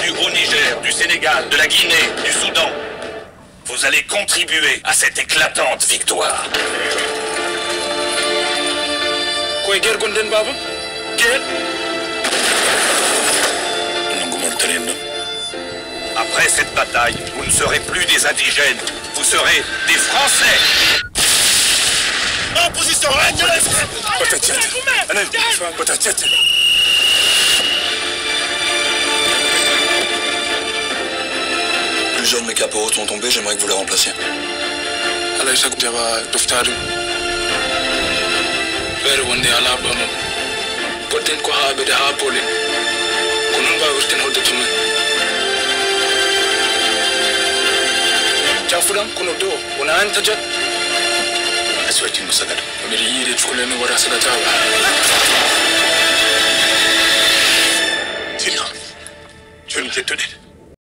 venus au Niger, du Sénégal, de la Guinée, du Soudan. Vous allez contribuer à cette éclatante victoire. Quoi, guerre Gonden Baba? Guerre? Après cette bataille, vous ne serez plus des indigènes, vous serez des Français. En position, Plusieurs de mes caporaux sont tombés, j'aimerais que vous les remplaciez. Jafudan kuno do wana anta jat aswati musagada amiri yire chukule no wara sagata Tina, tu ne t'es tenu.